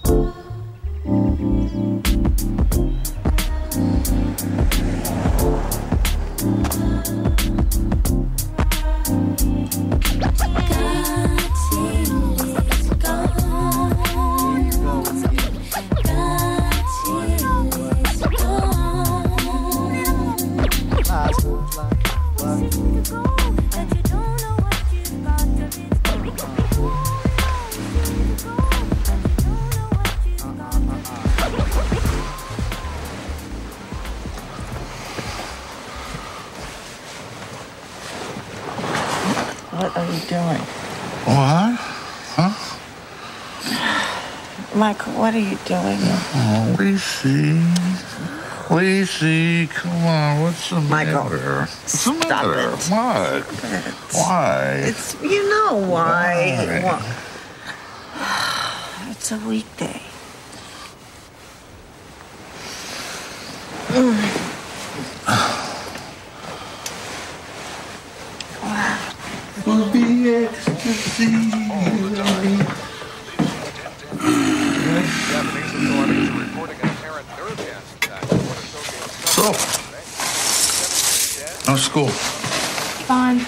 What are you doing? What? Huh? Michael, what are you doing? Oh, we see. Come on, what's the matter? What's the matter? It. What? Why? It's, you know why. It's a weekday. Will be ecstasy. So, how's school? Fine.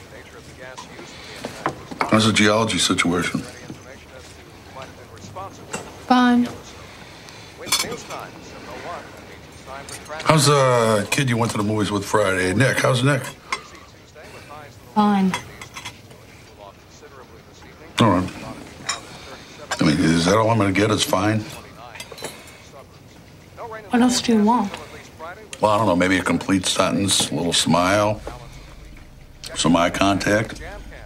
How's the geology situation? Fine. How's the kid you went to the movies with Friday? Nick, how's Nick? Fine. All right. I mean, is that all I'm going to get is fine? What else do you want? Well, I don't know, maybe a complete sentence, a little smile, some eye contact.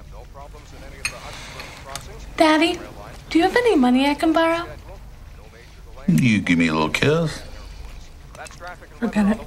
Daddy, do you have any money I can borrow? You give me a little kiss. Forget it.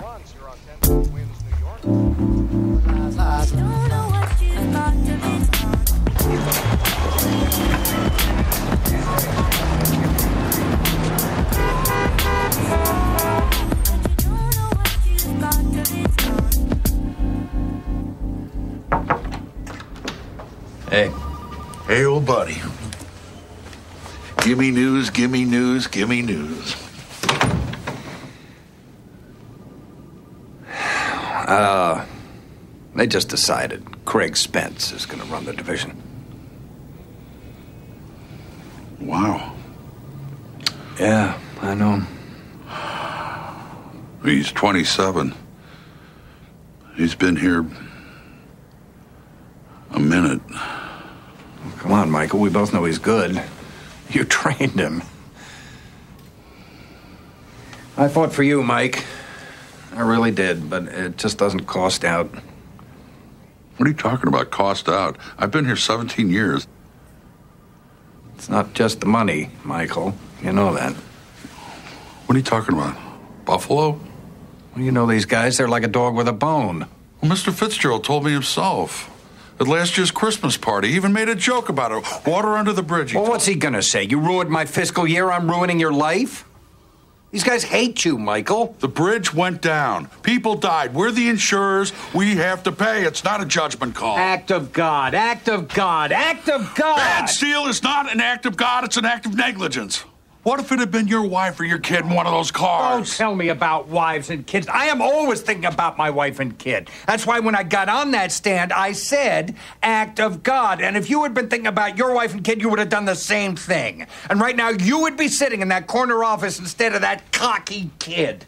Hey. Hey, old buddy. Give me news, give me news, give me news. They just decided Craig Spence is going to run the division. Wow. Yeah, I know. He's 27. He's been here a minute. Come on, Michael. We both know he's good. You trained him. I fought for you, Mike. I really did, but it just doesn't cost out. What are you talking about, cost out? I've been here 17 years. It's not just the money, Michael. You know that. What are you talking about? Buffalo? Well, you know these guys. They're like a dog with a bone. Well, Mr. Fitzgerald told me himself. At last year's Christmas party, he even made a joke about it. Water under the bridge. Well, what's he gonna say? You ruined my fiscal year, I'm ruining your life? These guys hate you, Michael. The bridge went down. People died. We're the insurers. We have to pay. It's not a judgment call. Act of God, act of God, act of God! Bad steel is not an act of God, it's an act of negligence. What if it had been your wife or your kid in one of those cars? Don't tell me about wives and kids. I am always thinking about my wife and kid. That's why when I got on that stand, I said, act of God. And if you had been thinking about your wife and kid, you would have done the same thing. And right now, you would be sitting in that corner office instead of that cocky kid.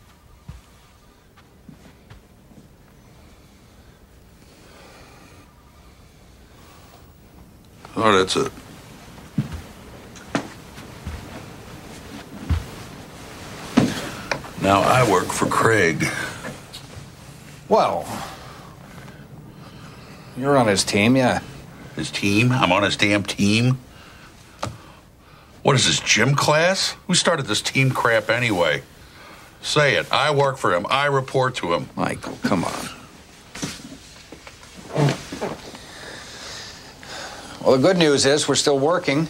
Oh, that's it. Now I work for Craig. Well, you're on his team, yeah. His team? I'm on his damn team? What is this, gym class? Who started this team crap anyway? Say it. I work for him. I report to him. Michael, come on. Well, the good news is we're still working.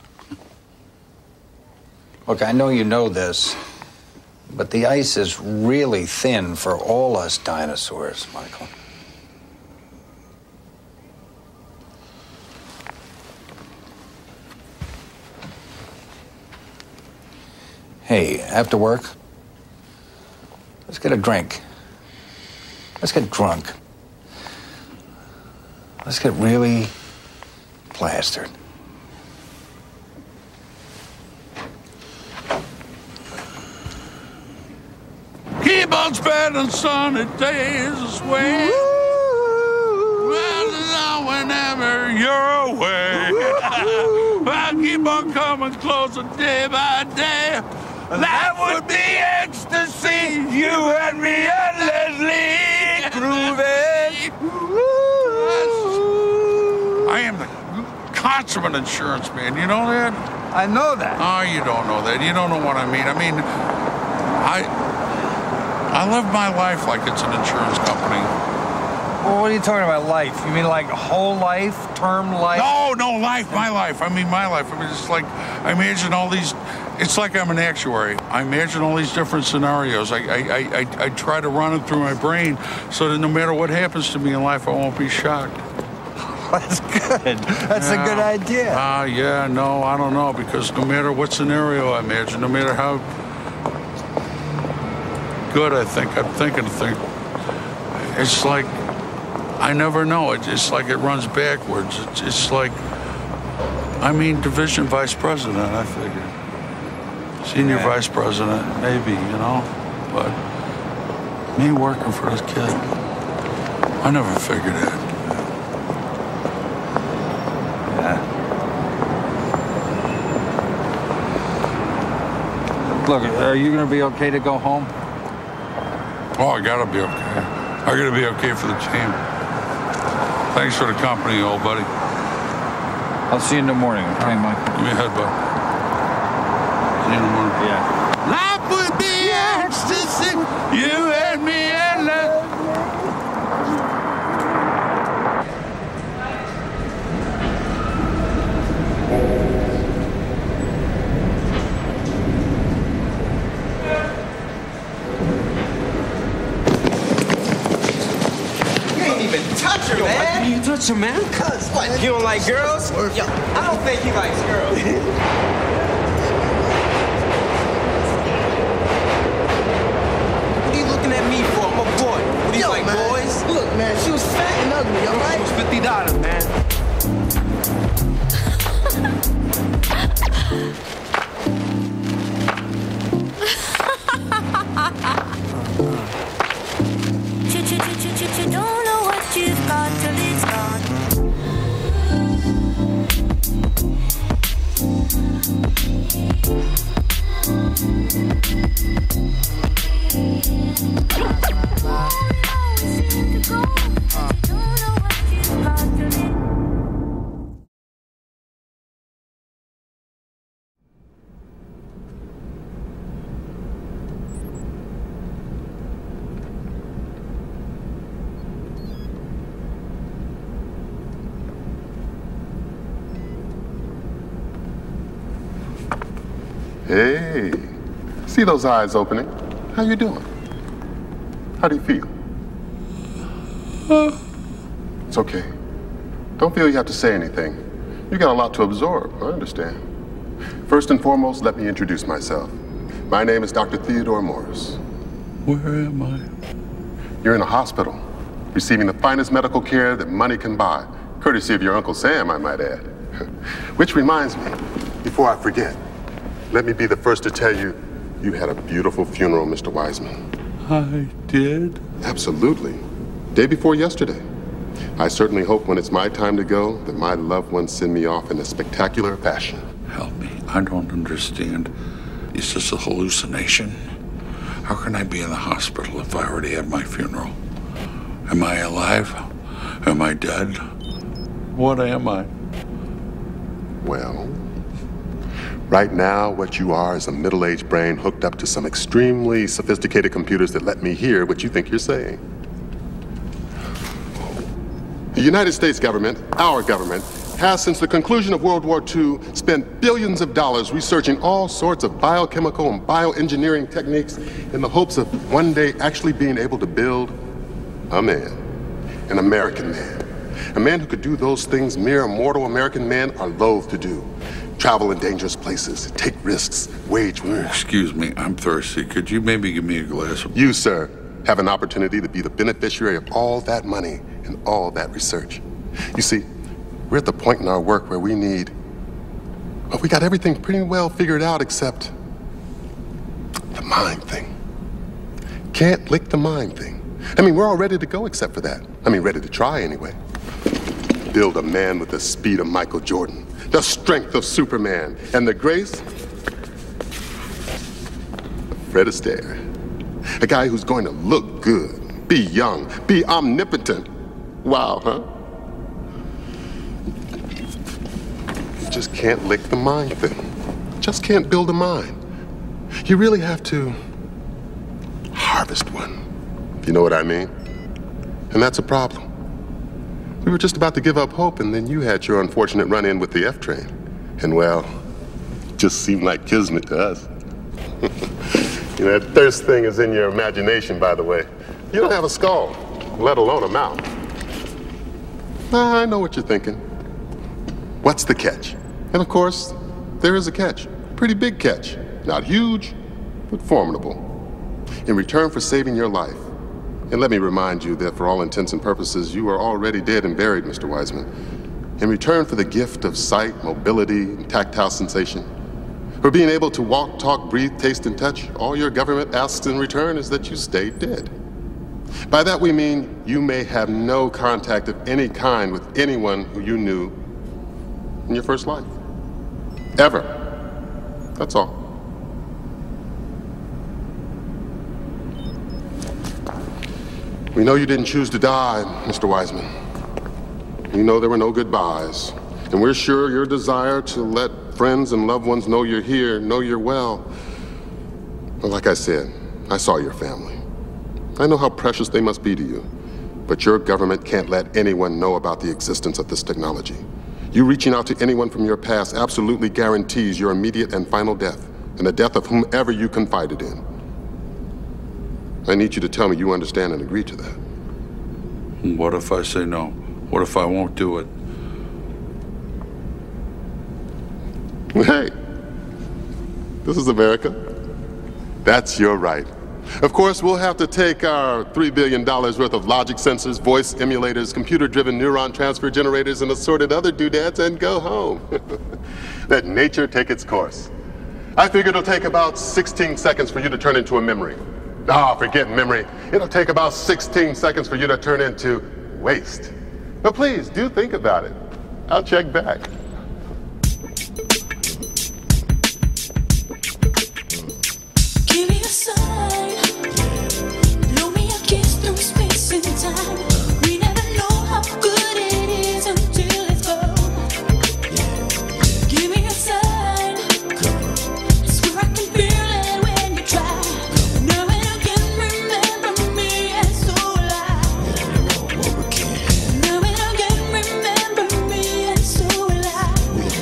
Look, I know you know this, but the ice is really thin for all us dinosaurs, Michael. Hey, after work, let's get a drink. Let's get drunk. Let's get really plastered. Keep on spending sunny days this way. Well, whenever you're away. I'll keep on coming closer day by day. That would be ecstasy. You and me endlessly grooving. I am the consummate insurance man. You know that? I know that. Oh, you don't know that. You don't know what I mean. I mean, I live my life like it's an insurance company. Well, what are you talking about, life? You mean like whole life, term life? No, life, my life. I mean, my life. I mean, it's like, I imagine all these, it's like I'm an actuary. I imagine all these different scenarios. I try to run it through my brain so that no matter what happens to me in life, I won't be shocked. That's good. That's a good idea. Yeah, no, I don't know, because no matter what scenario I imagine, no matter how good I'm thinking, it's like, I never know. It's like it runs backwards. It's like, I mean, division vice president, I figure. Senior vice president, maybe, you know? But me working for this kid, I never figured it. Yeah. Look, are you going to be okay to go home? Oh, I gotta be okay. I gotta be okay for the team. Thanks for the company, old buddy. I'll see you in the morning, okay, Mike? Give me a head, bud. See you in the morning. Yeah. Life would be ecstasy, you and me endless. Touch her, man. Why you touch her, man? Cuz what? You don't like girls? Yo, I don't think he likes girls. What are you looking at me for? I'm a boy. What do you like, man. boys? Look, man, she was fat and ugly, all right? It was $50, man. You don't know what you've got till it's gone. Hey, see those eyes opening? How you doing? How do you feel? It's okay. Don't feel you have to say anything. You got a lot to absorb, I understand. First and foremost, let me introduce myself. My name is Dr. Theodore Morris. Where am I? You're in a hospital, receiving the finest medical care that money can buy, courtesy of your Uncle Sam, I might add. Which reminds me, before I forget, let me be the first to tell you, you had a beautiful funeral, Mr. Wiseman. I did? Absolutely. Day before yesterday. I certainly hope when it's my time to go that my loved ones send me off in a spectacular fashion. Help me. I don't understand. Is this a hallucination? How can I be in the hospital if I already had my funeral? Am I alive? Am I dead? What am I? Well, right now, what you are is a middle-aged brain hooked up to some extremely sophisticated computers that let me hear what you think you're saying. The United States government, our government, has since the conclusion of World War II spent billions of dollars researching all sorts of biochemical and bioengineering techniques in the hopes of one day actually being able to build a man, an American man. A man who could do those things mere mortal American men are loath to do. travel in dangerous places, take risks, wage war. Excuse me, I'm thirsty. Could you maybe give me a glass of... You, sir, have an opportunity to be the beneficiary of all that money and all that research. You see, we're at the point in our work where we need... Well, we got everything pretty well figured out except the mind thing. Can't lick the mind thing. I mean, we're all ready to go except for that. I mean, ready to try anyway. Build a man with the speed of Michael Jordan, the strength of Superman, and the grace of Fred Astaire. A guy who's going to look good, be young, be omnipotent. Wow, huh? You just can't lick the mind thing. Just can't build a mind. You really have to harvest one. You know what I mean? And that's a problem. We were just about to give up hope, and then you had your unfortunate run-in with the F train. And well, it just seemed like kismet to us. You know, that thirst thing is in your imagination, by the way. You don't have a skull, let alone a mouth. I know what you're thinking. What's the catch? And of course, there is a catch. Pretty big catch. Not huge, but formidable. In return for saving your life, and let me remind you that for all intents and purposes, you are already dead and buried, Mr. Wiseman. In return for the gift of sight, mobility, and tactile sensation, for being able to walk, talk, breathe, taste, and touch, all your government asks in return is that you stay dead. By that we mean you may have no contact of any kind with anyone who you knew in your first life. Ever. That's all. We know you didn't choose to die, Mr. Wiseman. We know there were no goodbyes. And we're sure your desire to let friends and loved ones know you're here, know you're well. But like I said, I saw your family. I know how precious they must be to you. But your government can't let anyone know about the existence of this technology. You reaching out to anyone from your past absolutely guarantees your immediate and final death, and the death of whomever you confided in. I need you to tell me you understand and agree to that. What if I say no? What if I won't do it? Hey, this is America. That's your right. Of course, we'll have to take our $3 billion worth of logic sensors, voice emulators, computer-driven neuron transfer generators, and assorted other doodads and go home. Let nature take its course. I figure it'll take about 16 seconds for you to turn into a memory. Forget memory. It'll take about 16 seconds for you to turn into waste. But please, do think about it. I'll check back. Give me a sign. Blow me a kiss through space and time. We never know how good it is until it's gone. Give me a sign. Swear I can feel it when you try. Now and again, remember me and so alive. Now and again, remember me and so alive.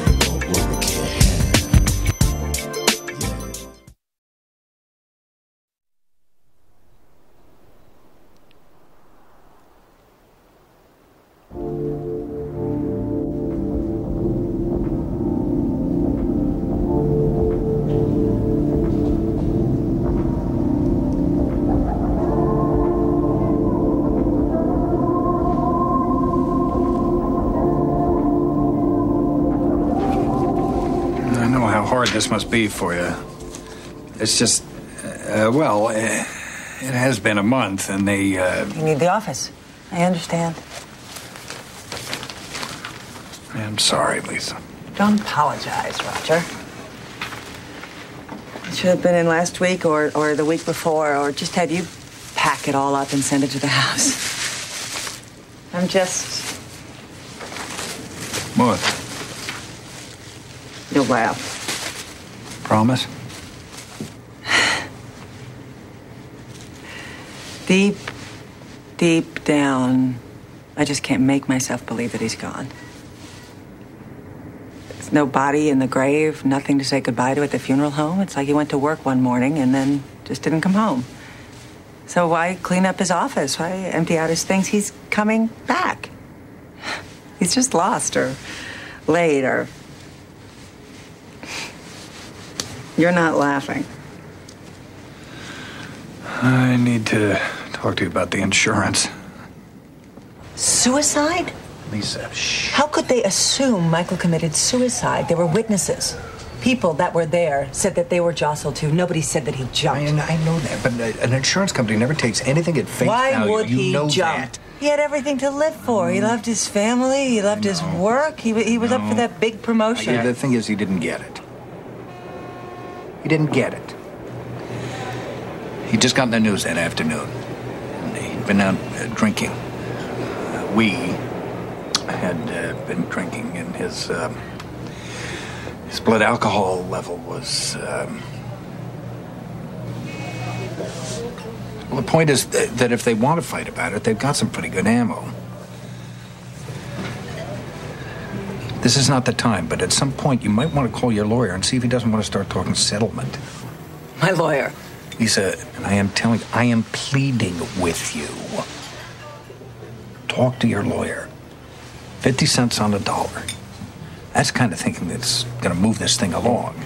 I know how hard this must be for you. It's just, it has been a month, and they, You need the office. I understand. I'm sorry, Lisa. Don't apologize, Roger. It should have been in last week or the week before, or just had you pack it all up and send it to the house. I'm just... What? You'll laugh. Promise? Deep, deep down, I just can't make myself believe that he's gone. There's no body in the grave, nothing to say goodbye to at the funeral home. It's like he went to work one morning and then just didn't come home. So why clean up his office? Why empty out his things? He's coming back. He's just lost or late or... You're not laughing. I need to talk to you about the insurance. Suicide? Lisa, shh. How could they assume Michael committed suicide? There were witnesses. People that were there said that they were jostled too. Nobody said that he jumped. I know that, but an insurance company never takes anything at face value. Why would he know jump? That. He had everything to live for. He loved his family. He loved his work. He was up for that big promotion. The thing is, he didn't get it. He didn't get it. He just got in the news that afternoon. And he'd been out drinking. We had been drinking, and his blood alcohol level was. Well, the point is that if they want to fight about it, they've got some pretty good ammo. This is not the time, but at some point you might want to call your lawyer and see if he doesn't want to start talking settlement. My lawyer. Lisa, and I am pleading with you. Talk to your lawyer. 50 cents on the dollar. That's the kind of thinking that's going to move this thing along.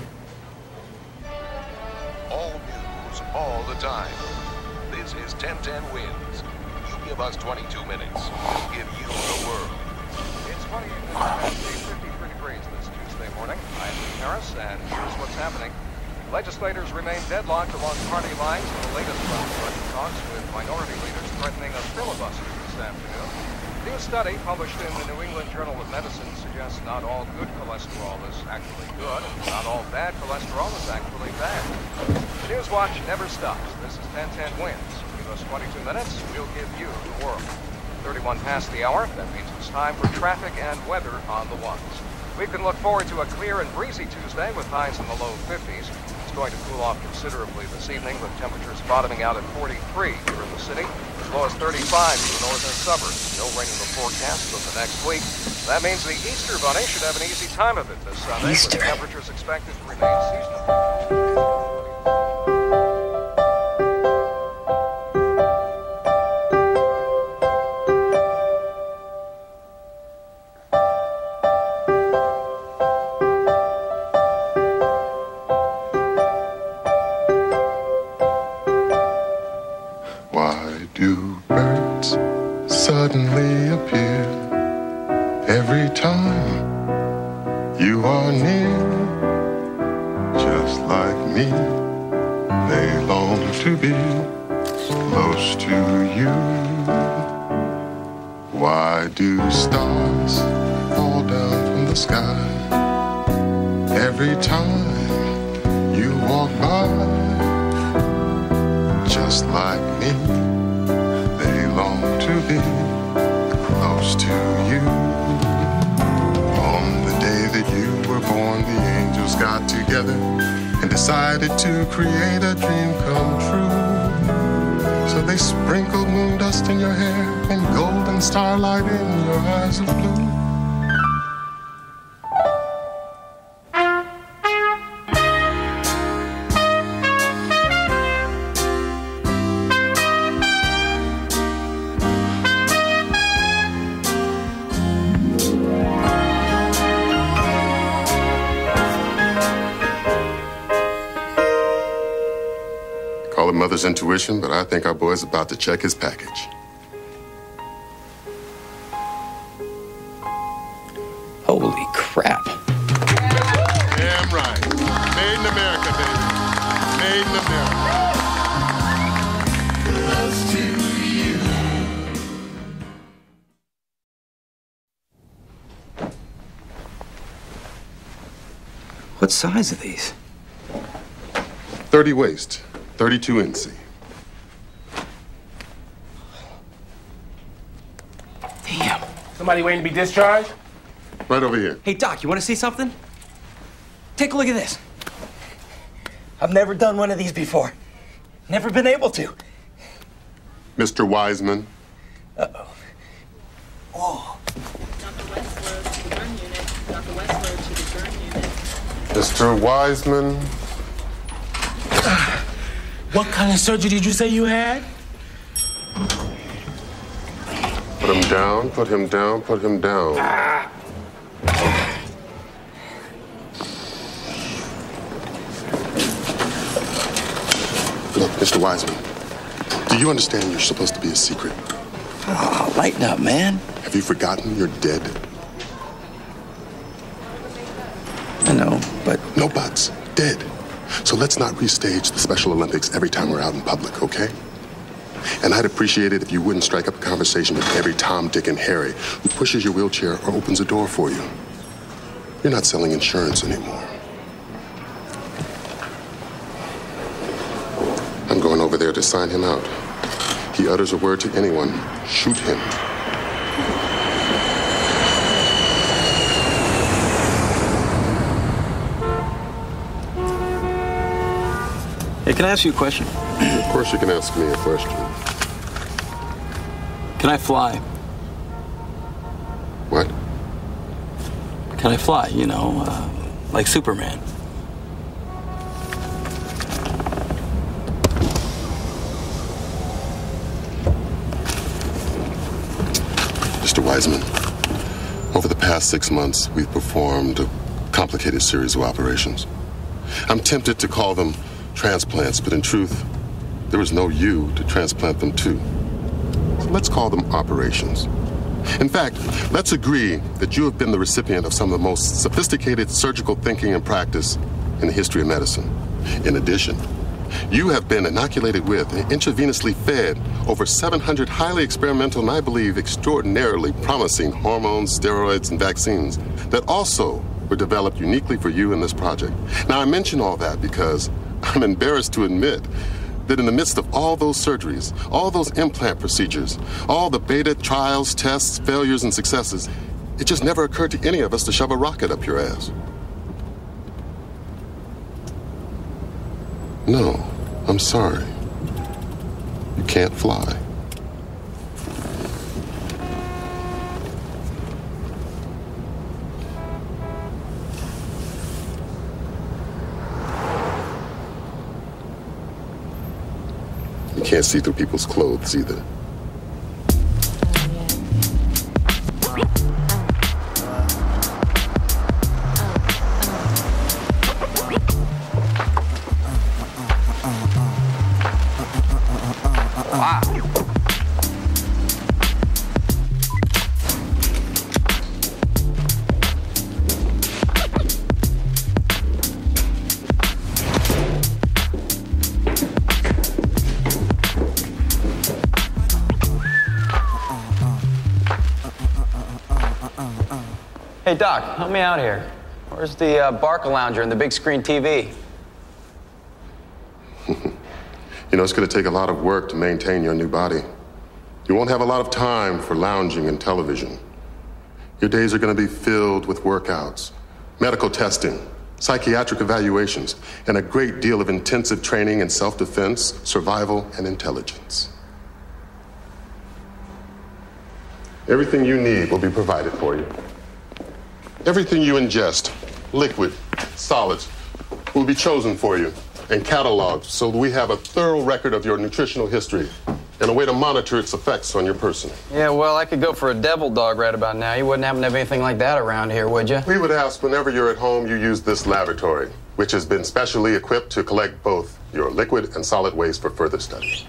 All news, all the time. This is 1010 Wins. You give us 22 minutes. We'll give you the world. It's 28 minutes, 53 degrees this Tuesday morning. I'm Lee Harris, and here's what's happening. Legislators remain deadlocked along party lines in the latest round of budget talks, with minority leaders threatening a filibuster this afternoon. A new study published in the New England Journal of Medicine suggests not all good cholesterol is actually good, and not all bad cholesterol is actually bad. The News Watch never stops. This is 1010 Wins. Give us 22 minutes, we'll give you the world. 31 past the hour, that means it's time for traffic and weather on the ones. We can look forward to a clear and breezy Tuesday with highs in the low 50s. It's going to cool off considerably this evening, with temperatures bottoming out at 43 here in the city, as low as 35 in the northern suburbs. No rain in the forecast for the next week. That means the Easter Bunny should have an easy time of it this Sunday, with temperatures expected to remain seasonable. Why do birds suddenly appear every time you are near? Just like me, they long to be close to you. Why do stars fall down from the sky every time you walk by? Just like me, they long to be close to you. On the day that you were born, the angels got together and decided to create a dream come true. So they sprinkled moon dust in your hair and golden starlight in your eyes of blue. Call it mother's intuition, but I think our boy's about to check his package. Holy crap. Damn right. Made in America, baby. Made in America. Close to you. What size are these? 30 waist, 32 NC. Damn. Somebody waiting to be discharged? Right over here. Hey, Doc, you want to see something? Take a look at this. I've never done one of these before. Never been able to. Mr. Wiseman. Uh-oh. Oh. Mr. Wiseman. What kind of surgery did you say you had? Put him down, put him down, put him down. Mr. Wiseman, do you understand you're supposed to be a secret? Oh, lighten up, man. Have you forgotten you're dead? I know, but... No buts. Dead. So let's not restage the Special Olympics every time we're out in public, okay? And I'd appreciate it if you wouldn't strike up a conversation with every Tom, Dick, and Harry who pushes your wheelchair or opens a door for you. You're not selling insurance anymore. I'm going over there to sign him out. He utters a word to anyone, shoot him. Hey, can I ask you a question? Of course you can ask me a question. Can I fly? What? Can I fly, you know, like Superman? Mr. Wiseman, over the past 6 months, we've performed a complicated series of operations. I'm tempted to call them transplants, but in truth, there was no you to transplant them to. So let's call them operations. In fact, let's agree that you have been the recipient of some of the most sophisticated surgical thinking and practice in the history of medicine. In addition, you have been inoculated with and intravenously fed over 700 highly experimental and I believe extraordinarily promising hormones, steroids, and vaccines that also were developed uniquely for you in this project. Now, I mention all that because I'm embarrassed to admit that in the midst of all those surgeries, all those implant procedures, all the beta trials, tests, failures, and successes, it just never occurred to any of us to shove a rocket up your ass. No, I'm sorry. You can't fly. You can't see through people's clothes either. Hey, Doc, help me out here. Where's the Barca Lounger and the big screen TV? You know, it's going to take a lot of work to maintain your new body. You won't have a lot of time for lounging and television. Your days are going to be filled with workouts, medical testing, psychiatric evaluations, and a great deal of intensive training in self-defense, survival, and intelligence. Everything you need will be provided for you. Everything you ingest, liquid, solids, will be chosen for you and cataloged so that we have a thorough record of your nutritional history and a way to monitor its effects on your person. Yeah, well, I could go for a devil dog right about now. You wouldn't happen to have anything like that around here, would you? We would ask whenever you're at home, you use this laboratory, which has been specially equipped to collect both your liquid and solid waste for further study.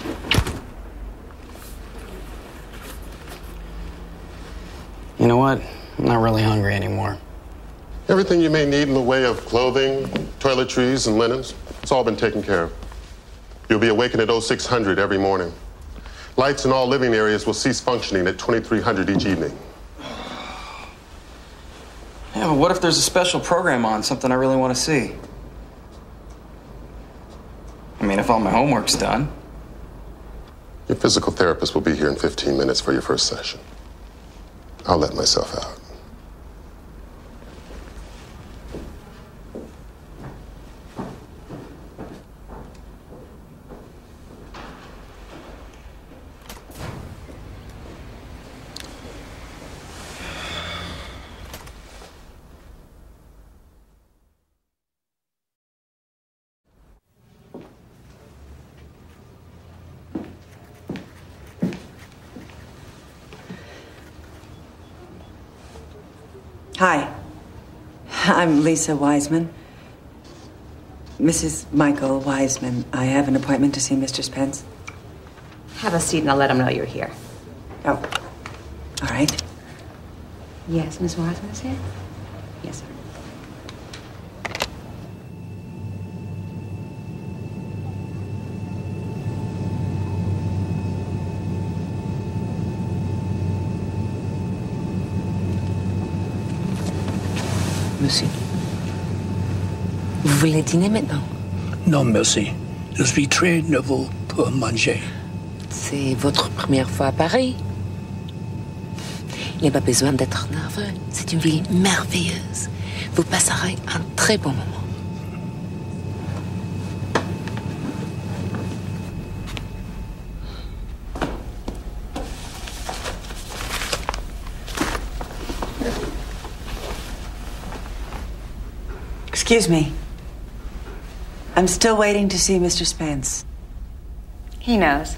You know what? I'm not really hungry anymore. Everything you may need in the way of clothing, toiletries, and linens, it's all been taken care of. You'll be awakened at 0600 every morning. Lights in all living areas will cease functioning at 2300 each evening. Yeah, but what if there's a special program on, something I really want to see? I mean, if all my homework's done. Your physical therapist will be here in 15 minutes for your first session. I'll let myself out. Hi, I'm Lisa Wiseman. Mrs. Michael Wiseman, I have an appointment to see Mr. Spence. Have a seat and I'll let him know you're here. Oh, all right. Yes, Miss Wiseman is here? Yes, sir. Monsieur. Vous voulez dîner maintenant? Non, merci. Je suis très nouveau pour manger. C'est votre première fois à Paris? Il n'y a pas besoin d'être nerveux. C'est une ville merveilleuse. Vous passerez un très bon moment. Excuse me. I'm still waiting to see Mr. Spence. He knows.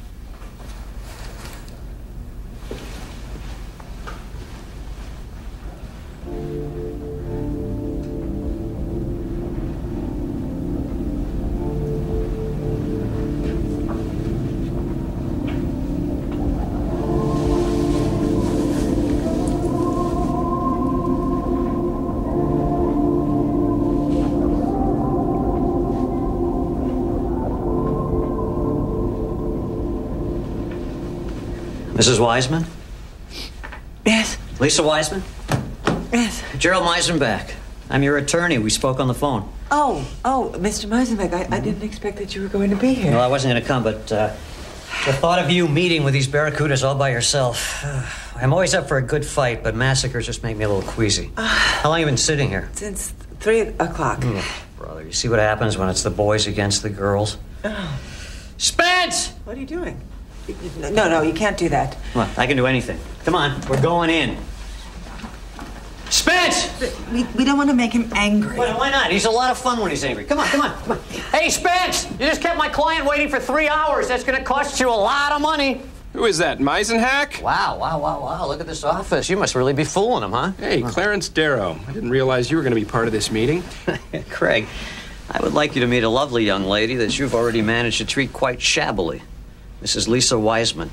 Mrs. Wiseman? Yes. Lisa Wiseman? Yes. Gerald Meisenbeck. I'm your attorney. We spoke on the phone. Oh, Mr. Meisenbeck, I didn't expect that you were going to be here. Well, I wasn't going to come, but the thought of you meeting with these barracudas all by yourself. I'm always up for a good fight, but massacres just make me a little queasy. How long have you been sitting here? Since 3 o'clock. Brother, you see what happens when it's the boys against the girls? Oh. Spence! What are you doing? No, you can't do that. Well, I can do anything. Come on, we're going in. Spence! We don't want to make him angry. Well, why not? He's a lot of fun when he's angry. Come on. Hey, Spence! You just kept my client waiting for 3 hours. That's going to cost you a lot of money. Who is that, Meisenhack? Wow. Look at this office. You must really be fooling him, huh? Hey, Clarence Darrow. I didn't realize you were going to be part of this meeting. Craig, I would like you to meet a lovely young lady that you've already managed to treat quite shabbily. Mrs. Lisa Wiseman.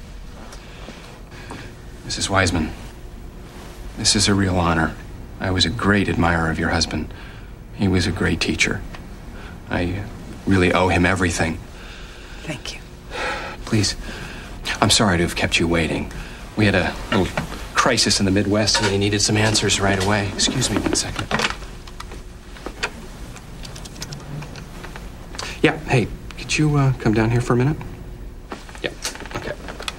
Mrs. Wiseman, this is a real honor. I was a great admirer of your husband. He was a great teacher. I really owe him everything. Thank you. Please, I'm sorry to have kept you waiting. We had a little crisis in the Midwest and they needed some answers right away. Excuse me 1 second. Yeah, hey, could you come down here for a minute? Yeah, okay.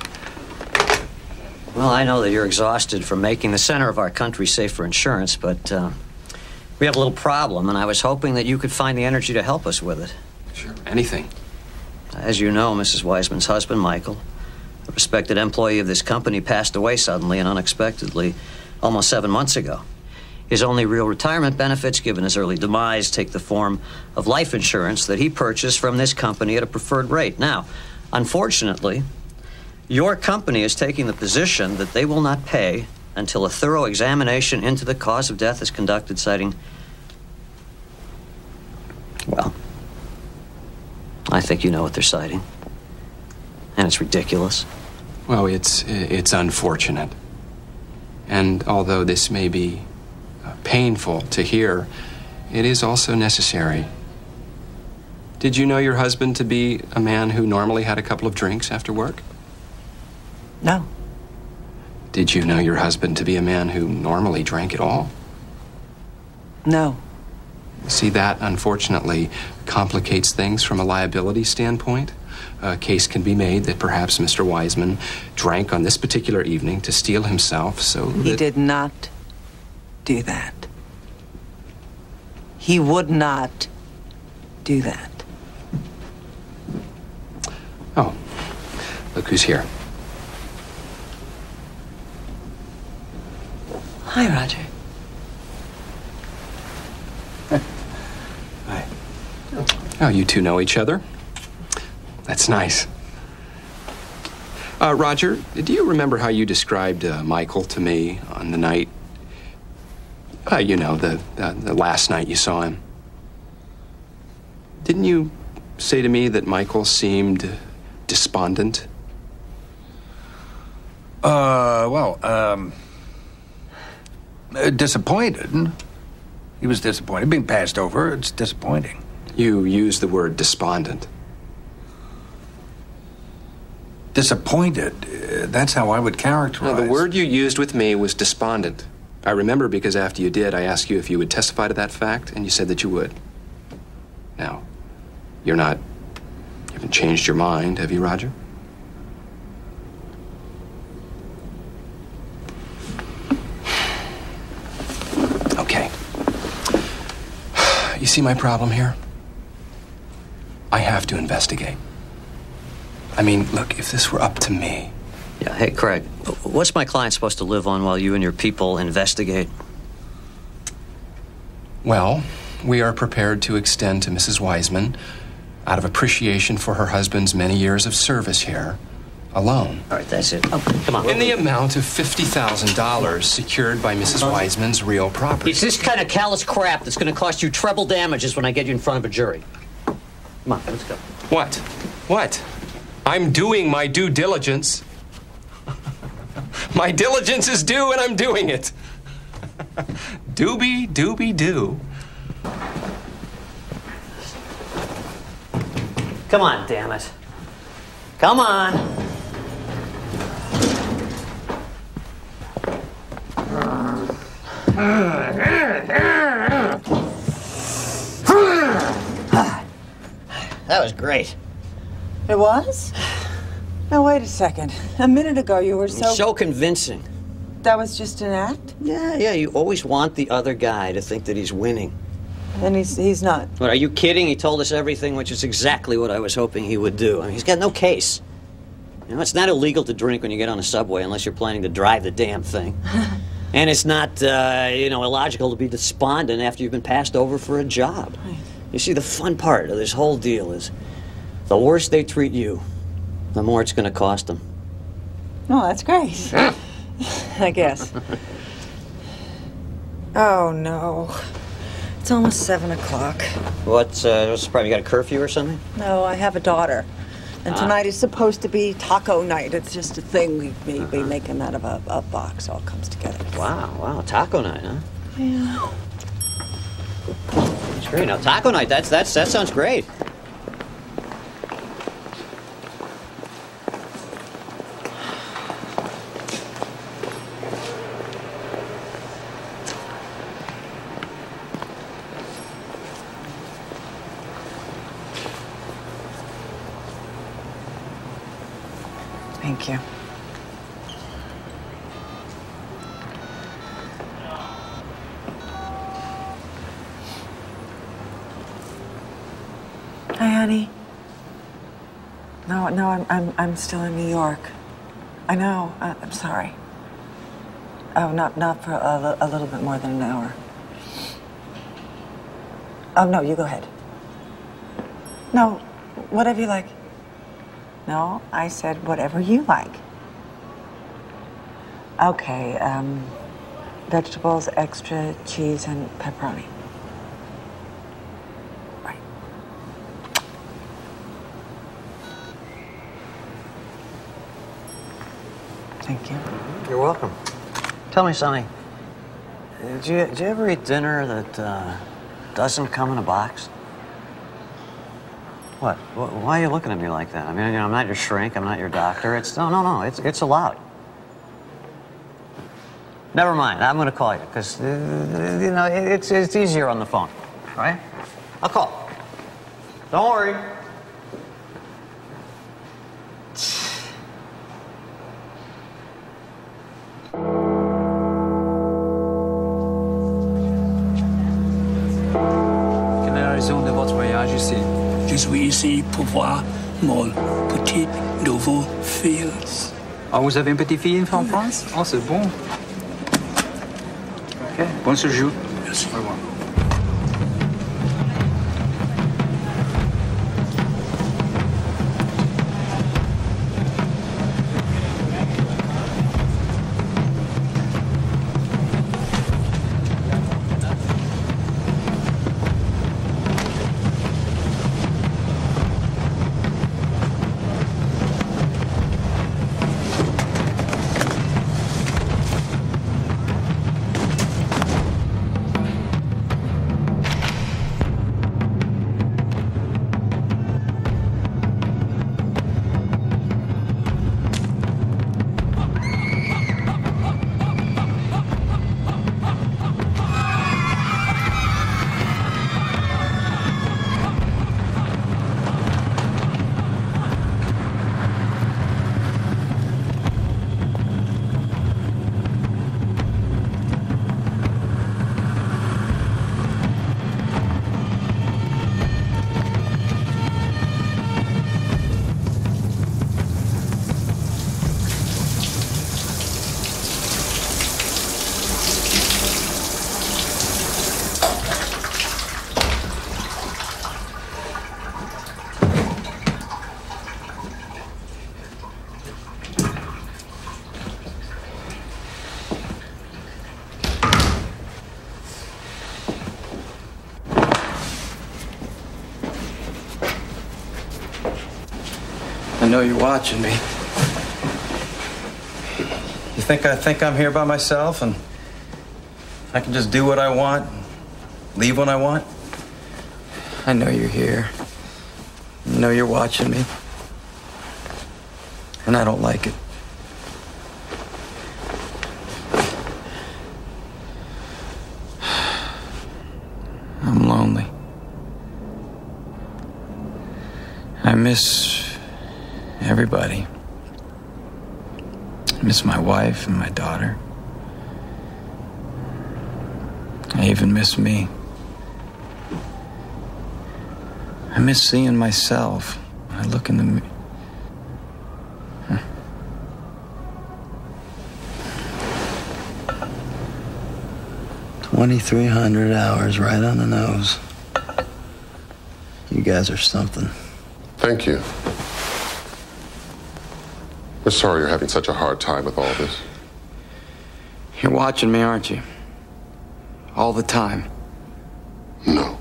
Well, I know that you're exhausted from making the center of our country safe for insurance, but we have a little problem, and I was hoping that you could find the energy to help us with it. Sure, anything. As you know, Mrs. Wiseman's husband, Michael, a respected employee of this company, passed away suddenly and unexpectedly almost 7 months ago. His only real retirement benefits, given his early demise, take the form of life insurance that he purchased from this company at a preferred rate. Now, unfortunately, your company is taking the position that they will not pay until a thorough examination into the cause of death is conducted, citing, well, I think you know what they're citing. And it's ridiculous. Well, it's unfortunate. And although this may be painful to hear, it is also necessary. Did you know your husband to be a man who normally had a couple of drinks after work? No. Did you know your husband to be a man who normally drank at all? No. See, that, unfortunately, complicates things from a liability standpoint. A case can be made that perhaps Mr. Wiseman drank on this particular evening to steel himself so that... He did not do that. He would not do that. Oh, look who's here. Hi, Roger. Hi. Oh, you two know each other? That's nice. Roger, do you remember how you described Michael to me on the night, the last night you saw him? Didn't you say to me that Michael seemed despondent? Disappointed. He was disappointed. Being passed over, it's disappointing. You used the word despondent. Disappointed. That's how I would characterize. No, the word you used with me was despondent. I remember because after you did, I asked you if you would testify to that fact, and you said that you would. Now, you haven't changed your mind, have you, Roger? Okay. You see my problem here? I have to investigate. I mean, look, if this were up to me... Yeah, hey, Craig, what's my client supposed to live on while you and your people investigate? Well, we are prepared to extend to Mrs. Wiseman, out of appreciation for her husband's many years of service here, a loan. All right, that's it. Oh, come on. In the amount of $50,000 secured by Mrs. Wiseman's real property. It's this kind of callous crap that's going to cost you treble damages when I get you in front of a jury. Come on, let's go. What? What? I'm doing my due diligence. My diligence is due, and I'm doing it. Doobie, doobie, doo. Come on, damn it. Come on. That was great. It was? Now, wait a second. A minute ago, you were so convincing. That was just an act? Yeah, you always want the other guy to think that he's winning. And he's not. What, are you kidding? He told us everything, which is exactly what I was hoping he would do. I mean, he's got no case. You know, it's not illegal to drink when you get on a subway unless you're planning to drive the damn thing. And it's not, illogical to be despondent after you've been passed over for a job. Right. You see, the fun part of this whole deal is the worse they treat you, the more it's going to cost them. Oh, that's great. I guess. Oh, no. It's almost 7 o'clock. What's the problem? You got a curfew or something? No, I have a daughter. And tonight is supposed to be taco night. It's just a thing we make them out of a box. All comes together. Wow, taco night, huh? Yeah. It's great. Now, taco night, that sounds great. Thank you. Hi, honey. No, I'm still in New York. I know. I'm sorry. Oh, not for a little bit more than an hour. Oh, no, you go ahead. No, whatever you like. No, I said whatever you like. Okay, vegetables, extra cheese, and pepperoni. Right. Thank you. You're welcome. Tell me something. Did you ever eat dinner that doesn't come in a box? What? Why are you looking at me like that? I mean, I'm not your shrink. I'm not your doctor. No. It's allowed. Never mind. I'm going to call you because it's easier on the phone, right? I'll call. Don't worry. Quelle est la raison de votre voyage ici? Je suis ici pour voir mon petit nouveau fils. Ah, vous avez un petit-fille en France? Oh, c'est bon. Ok, bon séjour. Merci. Au revoir. know you're watching me. You think I think I'm here by myself and I can just do what I want, leave when I want? I know you're here. I know you're watching me. And I don't like it. I'm lonely. I miss everybody. I miss my wife and my daughter. I even miss me. I miss seeing myself when I look in the mirror. 2,300 hours right on the nose. You guys are something. Thank you. We're sorry you're having such a hard time with all this. You're watching me, aren't you? All the time. No.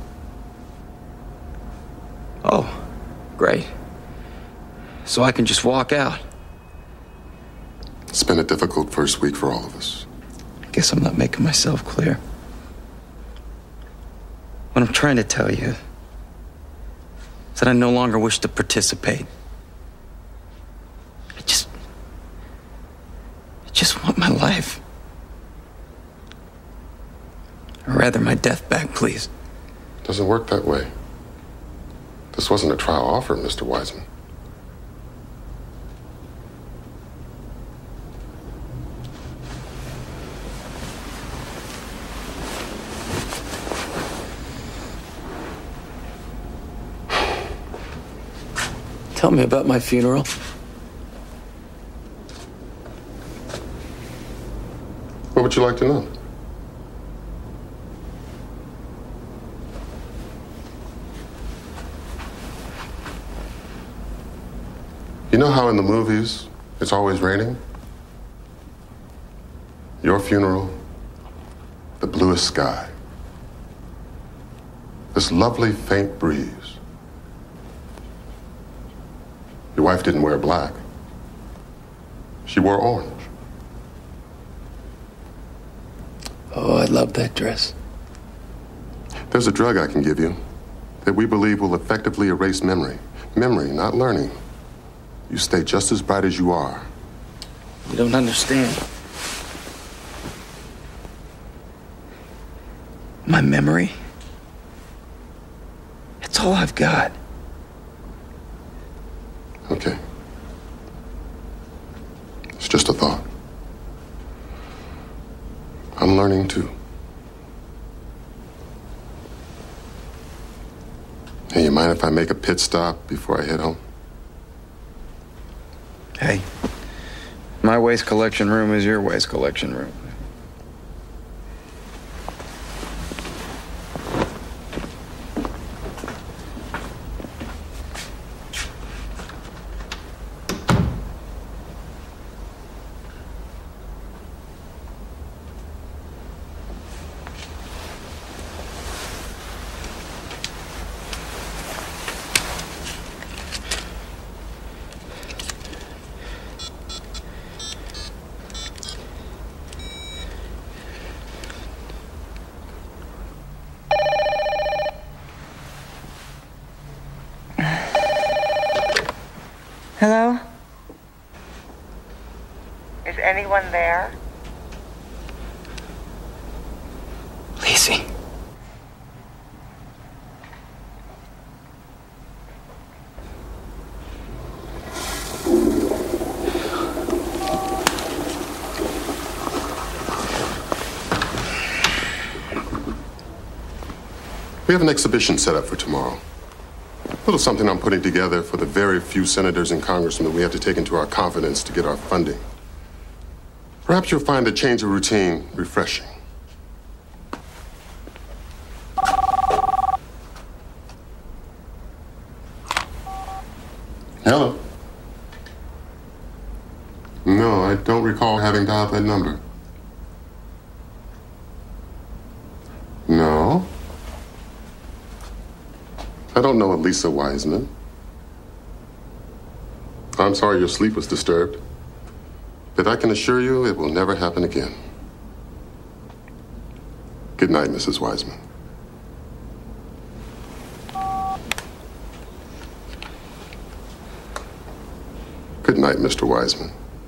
Oh, great. So I can just walk out. It's been a difficult first week for all of us. I guess I'm not making myself clear. What I'm trying to tell you is that I no longer wish to participate. I just want my life. Or rather, my death back, please. Doesn't work that way. This wasn't a trial offer, Mr. Wiseman. Tell me about my funeral. What would you like to know? You know how in the movies it's always raining? Your funeral, the bluest sky, this lovely faint breeze. Your wife didn't wear black. She wore orange. Oh, I love that dress. There's a drug I can give you that we believe will effectively erase memory. Memory, not learning. You stay just as bright as you are. You don't understand. My memory, it's all I've got. Okay. It's just a thought. I'm learning too. Hey, you mind if I make a pit stop before I head home? Hey, my waste collection room is your waste collection room. Hello? Is anyone there? Lacey. We have an exhibition set up for tomorrow. A little something I'm putting together for the very few senators and congressmen that we have to take into our confidence to get our funding. Perhaps you'll find the change of routine refreshing. Hello? No, I don't recall having dialed that number. No. I don't know a Lisa Wiseman. I'm sorry your sleep was disturbed, but I can assure you it will never happen again. Good night, Mrs. Wiseman. Good night, Mr. Wiseman.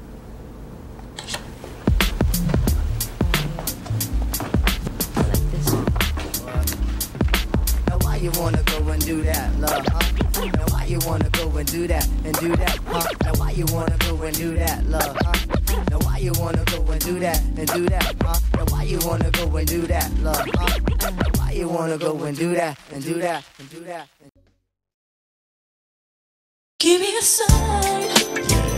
Now why you wanna go and do that, love, huh? Now why you wanna go and do that, huh? Now why you wanna go and do that, love, huh? Now why you wanna go and do that, huh? Now why you wanna go and do that, love, huh? Now why you wanna go and do that, and do that, and do that? Give me a sign.